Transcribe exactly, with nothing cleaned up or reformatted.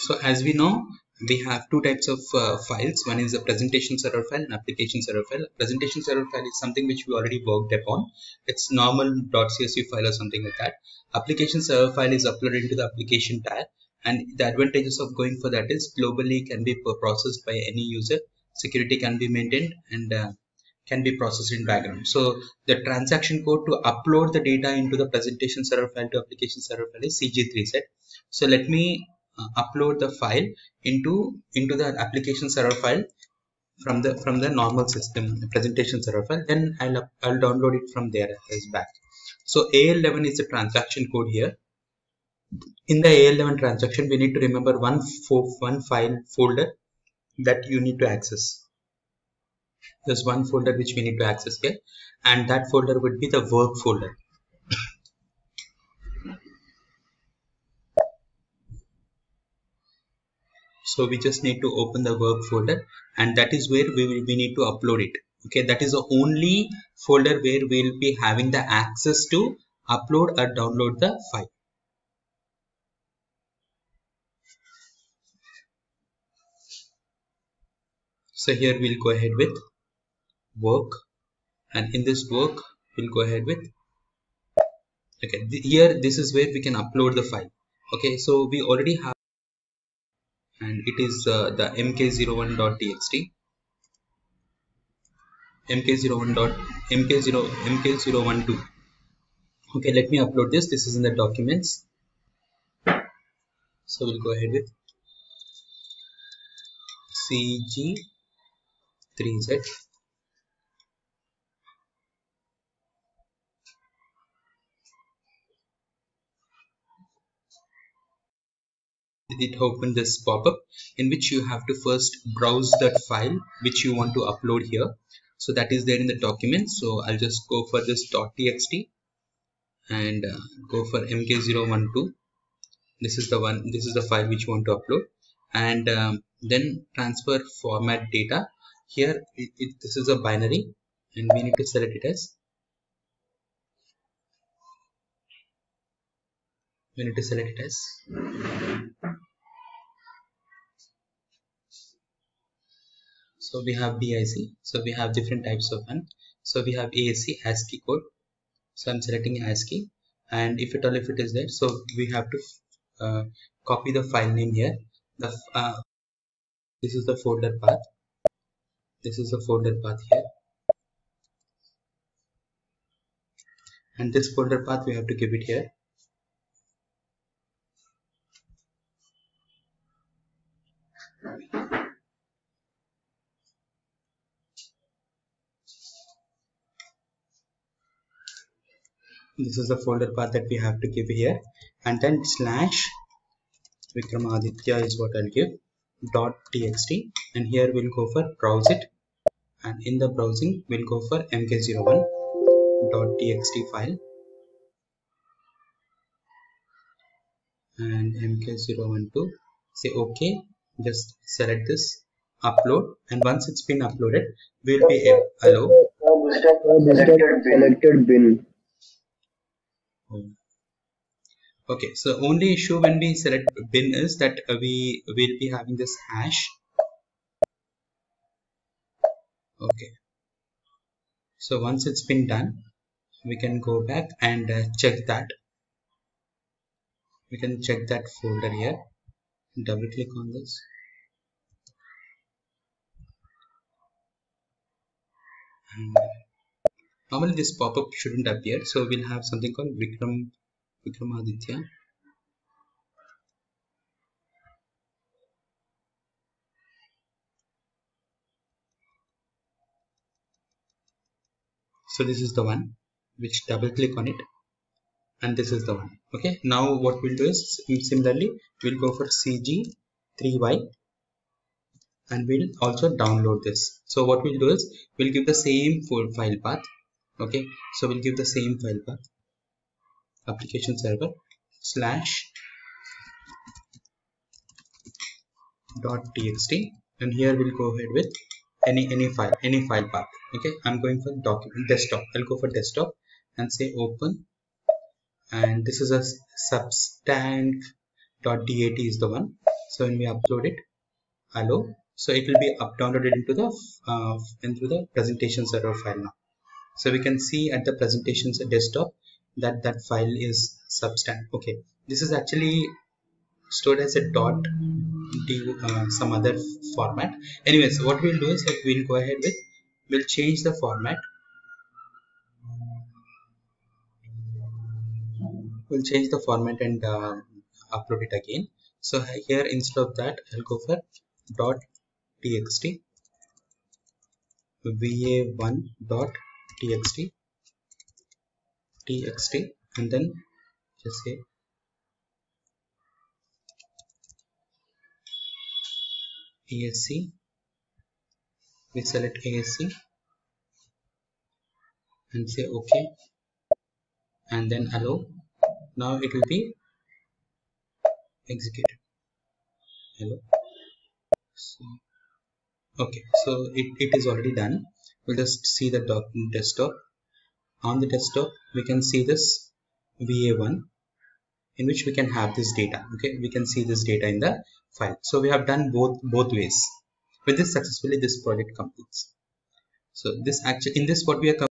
So as we know, we have two types of uh, files. One is a presentation server file and application server file. Presentation server file is something which we already worked upon. It's normal.csv file or something like that. Application server file is uploaded into the application tag, and the advantages of going for that is globally can be processed by any user, security can be maintained, and uh, can be processed in background. So the transaction code to upload the data into the presentation server file to application server file is C G three set. So let me uh, upload the file into into the application server file from the from the normal system presentation server file. Then I'll up, I'll download it from there as back. So A L eleven is the transaction code here. In the A L eleven transaction, we need to remember one one file folder that you need to access. There's one folder which we need to access here, and that folder would be the work folder. So we just need to open the work folder, and that is where we will we need to upload it. Okay, that is the only folder where we'll be having the access to upload or download the file. So here we'll go ahead with work, and in this work we'll go ahead with okay th here this is where we can upload the file. Okay, so we already have, and it is uh, the m k zero one dot t x t, m k zero one dot m k zero m k zero one two. Okay, let me upload this. This is in the documents. So we'll go ahead with C G three Z. It opened this pop-up in which you have to first browse that file which you want to upload here. So that is there in the document. So I'll just go for this .txt and uh, go for m k zero one two. This is the one. This is the file which you want to upload, and um, then transfer format data. Here it, it, this is a binary, and we need to select it as. We need to select it as. So we have B I C. So we have different types of one. So we have A S C, ASCII code. So I'm selecting ASCII, and if at all if it is there, so we have to uh, copy the file name here. The uh, this is the folder path. This is the folder path here, and this folder path we have to give it here. This is the folder path that we have to give here, and then slash Vikramaditya is what I'll give dot txt, and here we'll go for browse it, and in the browsing we'll go for m k zero one dot txt file and m k zero one two. Say OK, just select this, upload, and once it's been uploaded we'll be able allow selected bin. Okay, so only issue when we select bin is that uh, we will be having this hash. Okay, so once it's been done, we can go back and uh, check that. We can check that folder here. Double click on this. And normally this pop-up shouldn't appear, so we'll have something called Vikram Vikramaditya. So this is the one, which double click on it, and this is the one. Okay, now what we'll do is similarly we'll go for C G three Y, and we'll also download this. So what we'll do is we'll give the same file path. Okay, so we'll give the same file path, application server slash dot txt, and here we'll go ahead with any any file any file path. Okay, I'm going for document desktop. I'll go for desktop and say open, and this is a substank dot dat is the one. So when we upload it, hello, so it will be up downloaded into the uh, into the presentation server file now. So we can see at the presentations desktop that that file is substant. Okay, this is actually stored as a dot d uh, some other format. Anyways, what we'll do is like we'll go ahead with we'll change the format. We'll change the format and uh, upload it again. So here instead of that, I'll go for dot txt v a one dot txt txt and then just say asc. We select asc and say okay and then allow. Now it will be executed. Hello. So, okay, so it, it is already done. We'll just see the doc desktop. On the desktop we can see this v a one in which we can have this data. Okay, we can see this data in the file. So we have done both both ways. With this successfully this project completes. So this actually in this what we are